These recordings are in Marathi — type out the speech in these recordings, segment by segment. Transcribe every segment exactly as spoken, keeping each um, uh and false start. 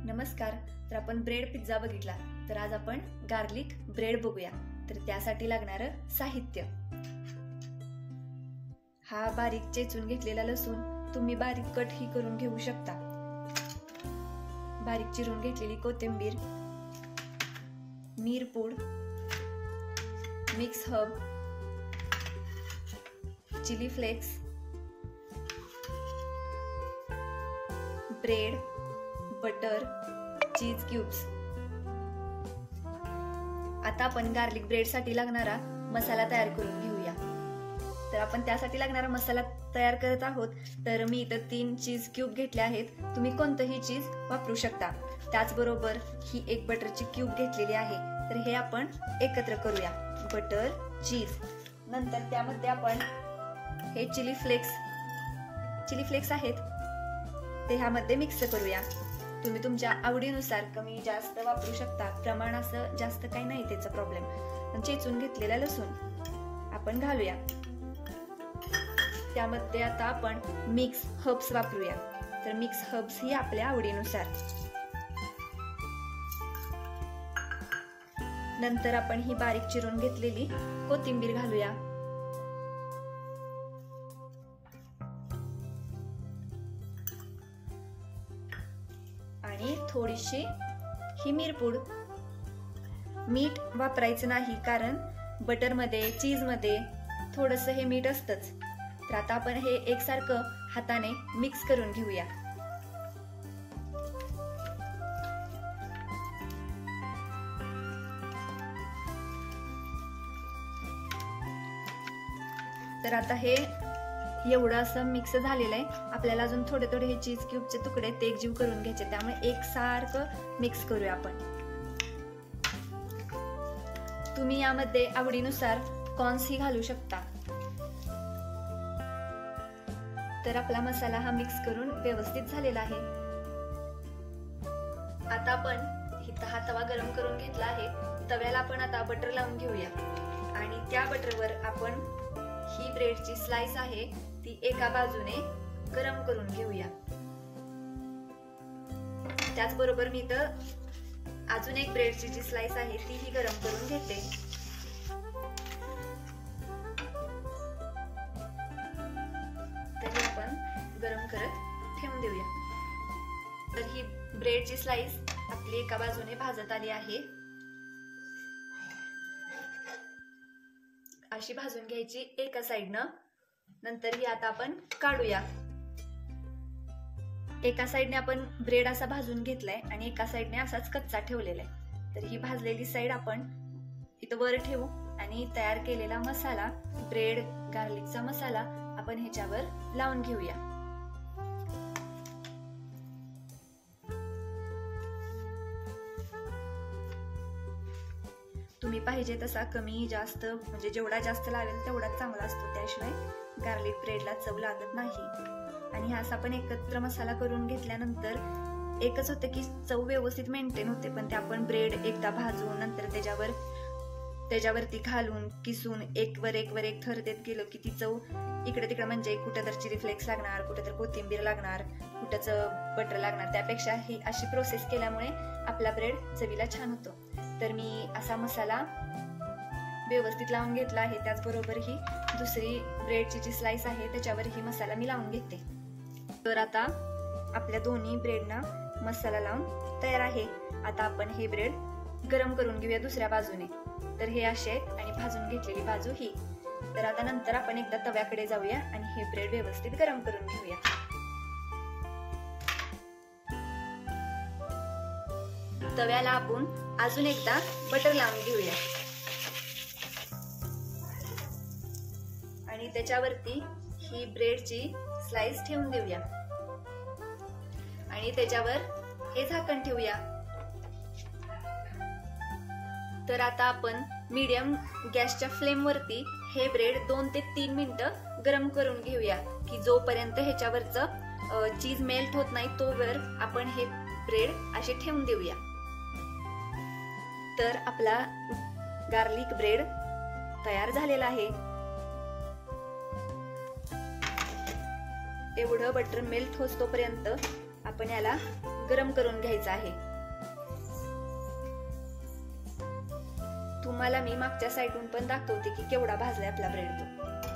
नमस्कार. तर आपण ब्रेड पिझ्झा बघितला, तर आज आपण गार्लिक ब्रेड बघूया. तर त्यासाठी लागणारं साहित्य: हा बारीक चेचून घेतलेला लसूण तुम्ही बारीक कट ही करून घेऊ शकता. बारीक चिरून घेतलेली कोथिंबीर, मिरपूड, mix herb, chilli flakes, bread, butter, cheese cubes. आता आपण गार्लिक ब्रेड साठी लागणारा मसाला तयार करून घेऊया. तर आपण त्यासाठी लागणारा मसाला तयार करत आहोत. तर मी इथं तीन चीज क्यूब घेतले आहेत. तुम्ही कोणतंही चीज वापरू शकता. त्याचबरोबर ही एक बटरची क्यूब घेतलेली आहे. तर हे आपण एकत्र करूया, बटर, चीज. नंतर त्यामध्ये आपण हे चिली फ्लेक्स चिली फ्लेक्स आहेत ते ह्यामध्ये मिक्स करूया. तुम्ही तुमच्या आवडीनुसार कमी जास्त वापरू शकता. प्रमाण असं जास्त काही नाही त्याचा प्रॉब्लेम. चेचून घेतलेला लसूण आपण घालूया. त्यामध्ये आता आपण मिक्स हर्ब्स वापरूया. तर मिक्स हर्ब्स ही आपल्या आवडीनुसार. नंतर आपण ही बारीक चिरून घेतलेली कोथिंबीर घालूया. आणि थोडीशी ही मिरपूड. मीठ वापरायचं नाही, कारण बटर मध्ये, चीज मध्ये थोडस हे मीठ असतंच. तर आता आपण हे एकसारखं हाताने मिक्स करून घेऊया. तर आता हे एवढं असं मिक्स झालेलं आहे. आपल्याला अजून थोडे थोडे हे चीज क्यूबचे तुकडे ते एकजीव करून घ्यायचे. त्यामुळे एकसारखं मिक्स करूया आपण. तुम्ही यामध्ये आवडीनुसार कॉर्न्स ही घालू शकता. तर आपला मसाला हा मिक्स करून व्यवस्थित झालेला आहे. आता आपण इथं हा तवा गरम करून घेतला आहे. तव्याला आपण आता बटर लावून घेऊया. आणि त्या बटरवर आपण ही ब्रेडची स्लाइस आहे ती एका बाजूने गरम करून घेऊया. त्याचबरोबर मी इथं अजून एक ब्रेडची जी स्लाइस आहे तीही गरम करून घेते. तरी आपण गरम करत ठेवून देऊया. तर ही ब्रेडची स्लाइस आपली एका बाजूने भाजत आली आहे. अशी भाजून घ्यायची एका साइडनं. नंतर ही आता आपण काढूया. एका साइडने आपण ब्रेड असा भाजून घेतलाय आणि एका साइडने असाच कच्चा ठेवलेला आहे. तर ही भाजलेली साइड आपण इथं वर ठेवू आणि तयार केलेला मसाला, ब्रेड गार्लिकचा मसाला आपण ह्याच्यावर लावून घेऊया. तुम्ही पाहिजे तसा कमी जास्त, म्हणजे जेवढा जास्त लावेल तेवढाच चांगला असतो. त्याशिवाय गार्लिक ब्रेडला चव लागत नाही. आणि हा असा आपण एकत्र मसाला करून घेतल्यानंतर एकच होतं की चव व्यवस्थित मेंटेन होते. पण ते आपण ब्रेड एकदा भाजून नंतर त्याच्यावर त्याच्यावरती घालून किसून एक वर एक वर एक थर देत गेलो की ती चव इकडे तिकडे, म्हणजे कुठं तर चिली फ्लेक्स लागणार, कुठं तर कोथिंबीर लागणार, कुठंच बटर लागणार. त्यापेक्षा ही अशी प्रोसेस केल्यामुळे आपला ब्रेड चवीला छान होतो. तर मी असा मसाला व्यवस्थित लावून घेतला आहे. त्याचबरोबर ही दुसरी ब्रेडची जी स्लाइस आहे त्याच्यावर ही मसाला मी लावून घेते. तर आता आपल्या दोन्ही ब्रेडना मसाला लावून तयार आहे. आता आपण हे ब्रेड गरम करून घेऊया दुसऱ्या बाजूने. तर हे असे आणि भाजून घेतलेली बाजू ही. तर आता नंतर आपण एकदा तव्याकडे जाऊया आणि हे ब्रेड व्यवस्थित गरम करून घेऊया. तव्याला आपण अजून एकदा बटर लावून घेऊया आणि त्याच्यावरती ही ब्रेडची स्लाइस ठेवून देऊया आणि त्याच्यावर हे झाकण ठेवूया. तर आता आपण मीडियम गॅसच्या फ्लेम वरती हे ब्रेड दोन ते तीन मिनिटं गरम करून घेऊया, की जोपर्यंत ह्याच्यावरचं चीज मेल्ट होत नाही तोवर आपण हे ब्रेड असे ठेवून देऊया. तर आपला गार्लिक ब्रेड तयार झालेला आहे. एवढं बटर मेल्ट होतोपर्यंत आपण याला गरम करून घ्यायचा आहे। तुम्हाला मी मागच्या साईडून पण दाखवते की केवढा भाजलाय आपला ब्रेड तो।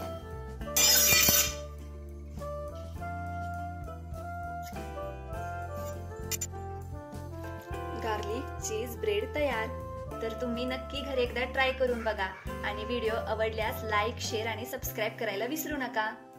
गार्लिक चीज ब्रेड तयार। तर तुम्ही नक्की घरी एकदा ट्राय करून बघा आणि व्हिडिओ आवडल्यास लाईक, शेअर आणि सबस्क्राईब करायला विसरू नका।